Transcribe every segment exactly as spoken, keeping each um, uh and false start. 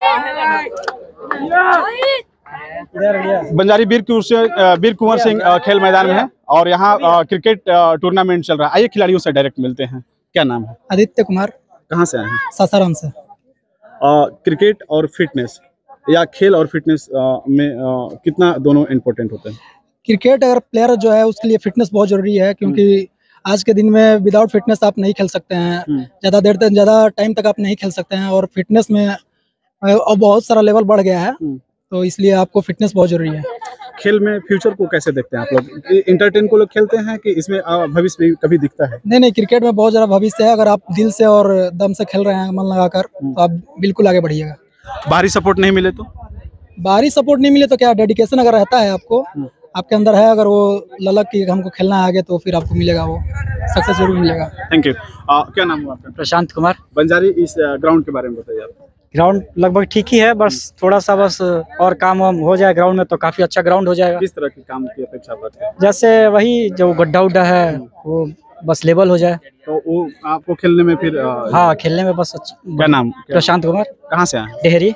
बंजारी वीर कुंवर वीर कुंवर सिंह खेल मैदान में है और यहाँ क्रिकेट टूर्नामेंट चल रहा है। आइए खिलाड़ियों से डायरेक्ट मिलते हैं। क्या नाम है? आदित्य कुमार। कहाँ से आए हैं? सासाराम से। क्रिकेट और फिटनेस या खेल और फिटनेस में आ, कितना दोनों इम्पोर्टेंट होते हैं? क्रिकेट अगर प्लेयर जो है उसके लिए फिटनेस बहुत जरूरी है, क्योंकि आज के दिन में विदाउट फिटनेस आप नहीं खेल सकते हैं। ज़्यादा देर तक ज़्यादा टाइम तक आप नहीं खेल सकते हैं और फिटनेस में अब बहुत सारा लेवल बढ़ गया है, तो इसलिए आपको फिटनेस बहुत जरूरी है। खेल में फ्यूचर को कैसे देखते हैं आप लोग? इंटरटेन को लोग खेलते हैं कि इसमें भविष्य में कभी दिखता है? नहीं नहीं, क्रिकेट में बहुत ज़्यादा भविष्य है। अगर आप दिल से और दम से खेल रहे हैं मन लगाकर, तो आप बिल्कुल आगे बढ़िएगा। बाहरी सपोर्ट नहीं मिले तो? बाहरी सपोर्ट नहीं मिले तो क्या, डेडिकेशन अगर रहता है आपको, आपके अंदर है, अगर वो ललक की हमको खेलना है आगे, तो फिर आपको मिलेगा, वो सक्सेस जरूर मिलेगा। Thank you. क्या नाम है आपका? प्रशांत कुमार। बंजारी इस ग्राउंड के बारे में बताइए आप। ग्राउंड लगभग ठीक ही है, बस थोड़ा सा बस और काम वाम हो जाए ग्राउंड में तो काफी अच्छा ग्राउंड हो जाएगा। किस तरह के काम की अपेक्षा करते हैं? जैसे वही जो गड्ढा उड्ढा है वो बस लेवल हो जाए, तो वो आपको खेलने में फिर आ, हाँ खेलने में बस अच्छा। क्या नाम? प्रशांत कुमार। कहाँ से आए? डेहरी।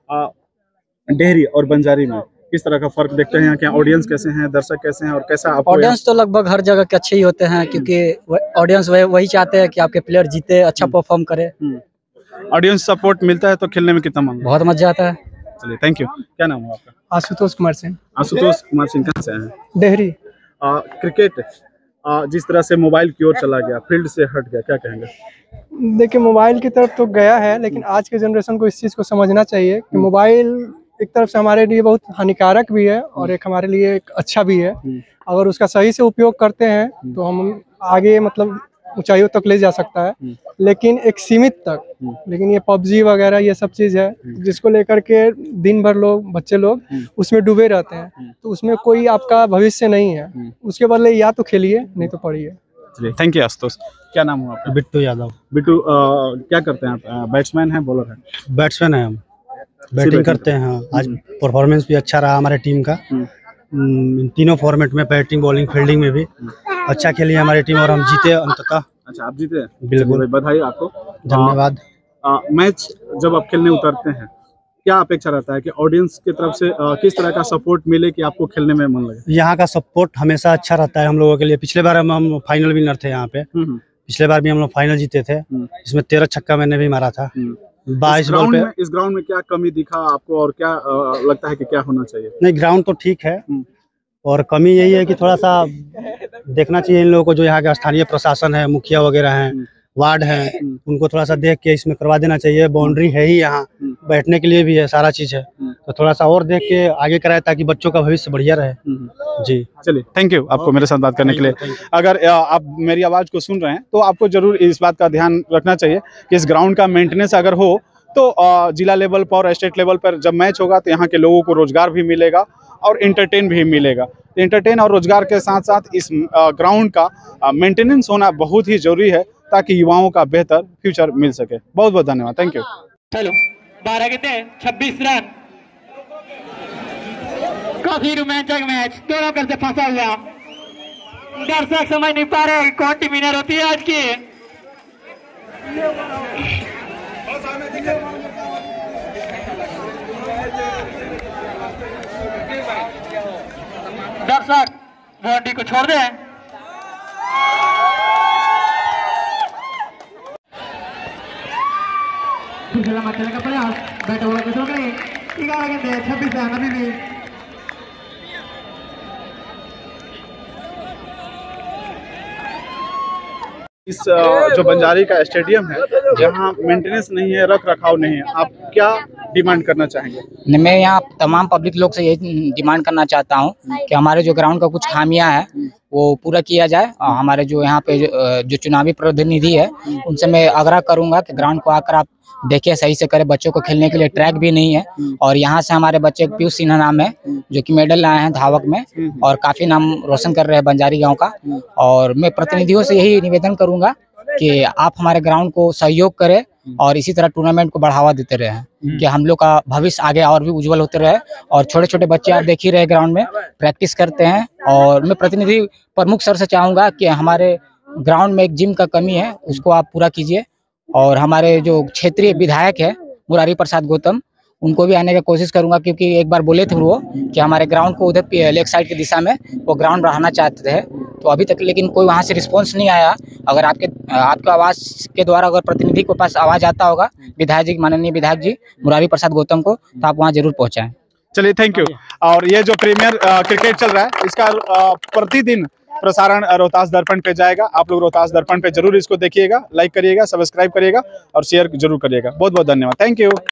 डेहरी और बंजारी में किस तरह का फर्क देखते हैं? क्या ऑडियंस कैसे हैं, दर्शक कैसे हैं और कैसा? ऑडियंस तो लगभग हर जगह के अच्छे ही होते हैं, क्योंकि ऑडियंस वही चाहते हैं कि आपके प्लेयर जीते, अच्छा परफॉर्म करे। ऑडियंस सपोर्ट मिलता है तो खेलने में कितना मन? बहुत मजा आता है। चलिए, थैंक यू। क्या नाम है आपका? आशुतोष कुमार सिंह। आशुतोष कुमार सिंह कहाँ से आए हैं? डेहरी। क्रिकेट आ, जिस तरह से मोबाइल की ओर चला गया, फील्ड से हट गया, क्या कहेंगे? देखिए, मोबाइल की तरफ तो गया है, लेकिन आज के जनरेशन को इस चीज़ को समझना चाहिए कि मोबाइल एक तरफ से हमारे लिए बहुत हानिकारक भी है और एक हमारे लिए एक अच्छा भी है। अगर उसका सही से उपयोग करते हैं तो हम आगे मतलब ऊंचाइयों तक ले जा सकता है, लेकिन एक सीमित तक। लेकिन ये पबजी वगैरह ये सब चीज़ है जिसको लेकर के दिन भर लोग बच्चे लोग उसमें डूबे रहते हैं, तो उसमें कोई आपका भविष्य नहीं है। उसके बदले या तो खेलिए, नहीं तो पढ़िए। Thank you Ashutosh. क्या नाम है आपका? बिट्टू यादव। बिट्टू, क्या करते हैं आप? बैट्समैन है, बॉलर है? बैट्समैन है हम, बैटिंग करते हैं। हाँ, आज परफॉर्मेंस भी अच्छा रहा हमारे टीम का। तीनों फॉर्मेट में, बैटिंग बॉलिंग फील्डिंग में भी अच्छा खेली हमारी टीम और हम जीते अंततः। अच्छा, आप जीते? बिल्कुल, बधाई आपको, धन्यवाद। मैच जब आप खेलने उतरते हैं, क्या अपेक्षा रहता है कि ऑडियंस की तरफ से आ, किस तरह का सपोर्ट मिले कि आपको खेलने में मन लगे? यहाँ का सपोर्ट हमेशा अच्छा रहता है हम लोगों के लिए। पिछले बार हम, हम फाइनल विनर थे यहाँ पे। पिछले बार भी हम लोग फाइनल जीते थे, इसमें तेरह छक्का मैंने भी मारा था बाईस बॉल पे। इस ग्राउंड में क्या कमी दिखा आपको और क्या आ, लगता है कि क्या होना चाहिए? नहीं, ग्राउंड तो ठीक है और कमी यही है कि थोड़ा सा देखना चाहिए इन लोगों को, जो यहाँ के स्थानीय प्रशासन है, मुखिया वगैरह हैं, वार्ड हैं, उनको थोड़ा सा देख के इसमें करवा देना चाहिए। बाउंड्री है ही, यहाँ बैठने के लिए भी है, सारा चीज है, तो थोड़ा सा और देख के आगे कराए ताकि बच्चों का भविष्य बढ़िया रहे। जी, चलिए, थैंक यू आपको मेरे साथ बात करने के लिए। अगर आप मेरी आवाज को सुन रहे हैं तो आपको जरूर इस बात का ध्यान रखना चाहिए कि इस ग्राउंड का मेंटेनेंस अगर हो तो जिला लेवल पर और स्टेट लेवल पर जब मैच होगा तो यहाँ के लोगों को रोजगार भी मिलेगा और इंटरटेन भी मिलेगा। इंटरटेन और रोजगार के साथ साथ इस ग्राउंड का मेंटेनेंस होना बहुत ही जरूरी है ताकि युवाओं का बेहतर फ्यूचर मिल सके। बहुत बहुत धन्यवाद, थैंक यू। चलो, बारह कितने? छब्बीस रन। काफी रोमांचक मैच, दोनों कर से फंसा हुआ। दर्शक समझ नहीं पा रहे कौन टीम विनर होती है आज की। दर्शक बाउंड्री को छोड़ दें। चलने का प्रयास, बैट ओवर में गए। ग्यारह गेंदे, छब्बीस रन अभी भी। इस जो बंजारी का स्टेडियम है, जहाँ मेंटेनेंस नहीं है, रख रखाव नहीं है, आप क्या डिमांड करना चाहेंगे? मैं यहाँ तमाम पब्लिक लोग से यही डिमांड करना चाहता हूँ कि हमारे जो ग्राउंड का कुछ खामियां है वो पूरा किया जाए। और हमारे जो यहाँ पे जो चुनावी प्रतिनिधि है उनसे मैं आग्रह करूँगा कि ग्राउंड को आकर आप देखिए, सही से करे। बच्चों को खेलने के लिए ट्रैक भी नहीं है और यहाँ से हमारे बच्चे पीयूष सिन्हा नाम है जो कि मेडल लाए हैं धावक में और काफी नाम रोशन कर रहे हैं बंजारी गांव का। और मैं प्रतिनिधियों से यही निवेदन करूंगा कि आप हमारे ग्राउंड को सहयोग करें और इसी तरह टूर्नामेंट को बढ़ावा देते रहे कि हम लोग का भविष्य आगे और भी उज्जवल होते रहे। और छोटे छोटे बच्चे आप देख ही रहे ग्राउंड में प्रैक्टिस करते हैं। और मैं प्रतिनिधि प्रमुख सर से चाहूंगा कि हमारे ग्राउंड में एक जिम का कमी है, उसको आप पूरा कीजिए। और हमारे जो क्षेत्रीय विधायक है मुरारी प्रसाद गौतम, उनको भी आने की कोशिश करूंगा, क्योंकि एक बार बोले थे वो कि हमारे ग्राउंड को उधर लेग साइड की दिशा में वो ग्राउंड बढ़ाना चाहते थे, तो अभी तक लेकिन कोई वहाँ से रिस्पॉन्स नहीं आया। अगर आपके आपके आवाज़ के द्वारा अगर प्रतिनिधि के पास आवाज़ आता होगा विधायक जी, माननीय विधायक जी मुरारी प्रसाद गौतम को, तो आप वहाँ जरूर पहुँचाएं। चलिए, थैंक यू। और ये जो प्रीमियर क्रिकेट चल रहा है, इसका अ, प्रतिदिन प्रसारण रोहतास दर्पण पे जाएगा। आप लोग रोहतास दर्पण पे जरूर इसको देखिएगा, लाइक करिएगा, सब्सक्राइब करिएगा और शेयर जरूर करिएगा। बहुत बहुत धन्यवाद, थैंक यू।